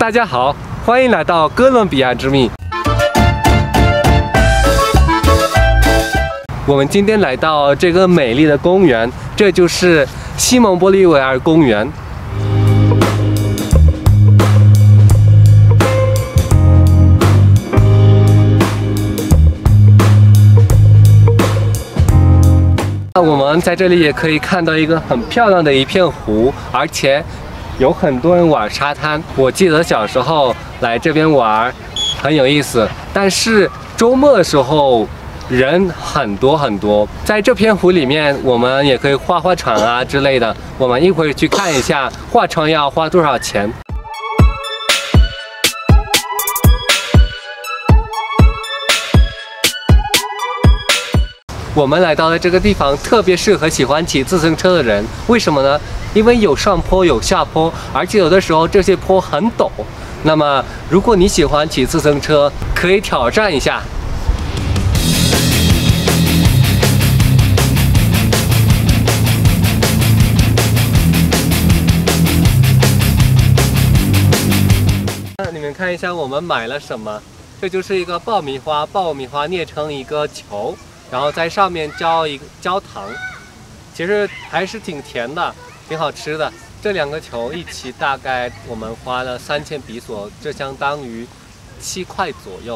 大家好，欢迎来到哥伦比亚之谜。我们今天来到这个美丽的公园，这就是西蒙波利维尔公园。我们在这里也可以看到一个很漂亮的一片湖，而且有很多人玩沙滩。我记得小时候来这边玩很有意思，但是周末的时候人很多很多。在这片湖里面，我们也可以划船啊之类的。我们一会儿去看一下划船要花多少钱。我们来到的这个地方特别适合喜欢骑自行车的人，为什么呢？因为有上坡有下坡，而且有的时候这些坡很陡。那么，如果你喜欢骑自行车，可以挑战一下。你们看一下我们买了什么？这就是一个爆米花，爆米花捏成一个球。然后在上面浇糖，其实还是挺甜的，挺好吃的。这2个球一起大概我们花了3000比索，这相当于7块左右。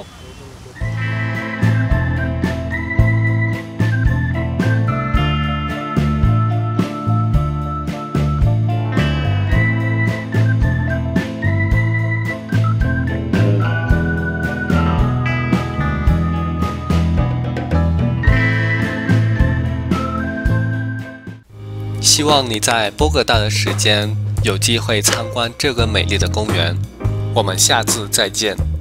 希望你在波哥大的时间有机会参观这个美丽的公园。我们下次再见。